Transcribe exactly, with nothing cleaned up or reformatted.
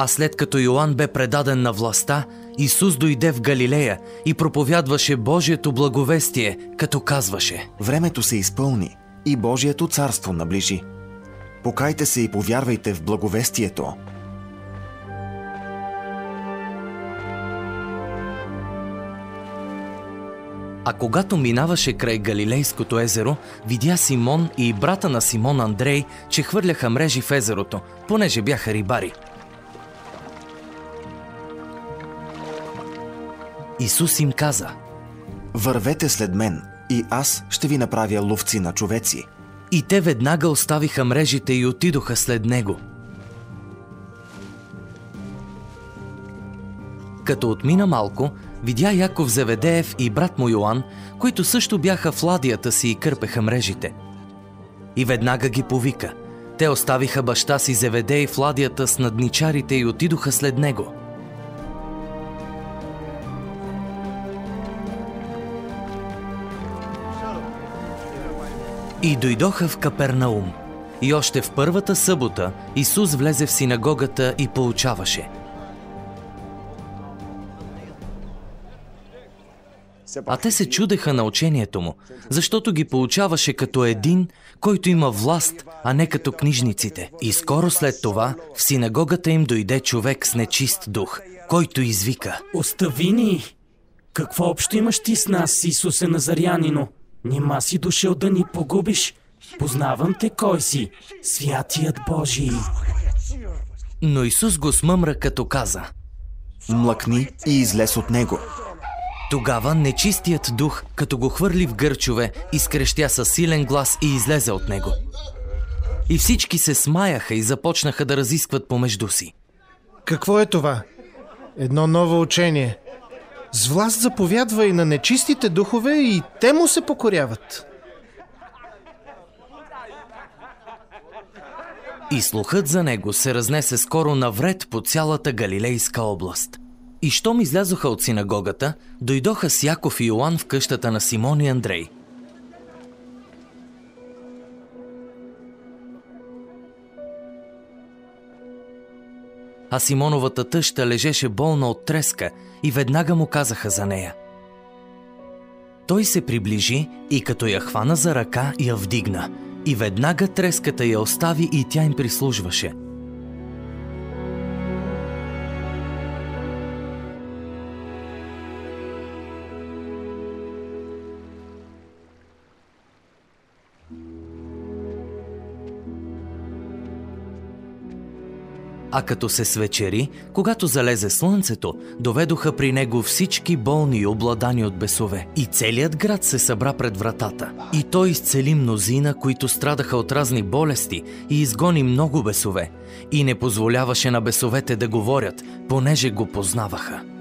А след като Йоан бе предаден на властта, Исус дойде в Галилея и проповядваше Божието благовестие, като казваше: времето се изпълни и Божието царство наближи. Покайте се и повярвайте в благовестието. А когато минаваше край Галилейското езеро, видя Симон и брата на Симон Андрей, че хвърляха мрежи в езерото, понеже бяха рибари. Исус им каза: вървете след мен и аз ще ви направя ловци на човеци. И те веднага оставиха мрежите и отидоха след него. Като отмина малко, видя Яков Зеведеев и брат му Йоан, които също бяха в ладията си и кърпеха мрежите. И веднага ги повика. Те оставиха баща си Зеведей в ладията с надничарите и отидоха след него. И дойдоха в Капернаум. И още в първата събота Исус влезе в синагогата и поучаваше. А те се чудеха на учението му, защото ги поучаваше като един, който има власт, а не като книжниците. И скоро след това в синагогата им дойде човек с нечист дух, който извика: остави ни! Какво общо имаш ти с нас, Исусе Назарянино? Нима си дошъл да ни погубиш? Познавам те кой си, святият Божий. Но Исус го смъмра, като каза: млъкни и излез от него. Тогава нечистият дух, като го хвърли в гърчове, изкрещя със силен глас и излезе от него. И всички се смаяха и започнаха да разискват помежду си: какво е това? Едно ново учение. С власт заповядва и на нечистите духове, и те му се покоряват. И слухът за него се разнесе скоро навред по цялата Галилейска област. И щом излязоха от синагогата, дойдоха с Яков и Йоан в къщата на Симон и Андрей. А Симоновата тъща лежеше болна от треска и веднага му казаха за нея. Той се приближи и като я хвана за ръка, я вдигна. И веднага треската я остави и тя им прислужваше. А като се свечери, когато залезе слънцето, доведоха при него всички болни и обладани от бесове. И целият град се събра пред вратата. И той изцели мнозина, които страдаха от разни болести, и изгони много бесове. И не позволяваше на бесовете да говорят, понеже го познаваха.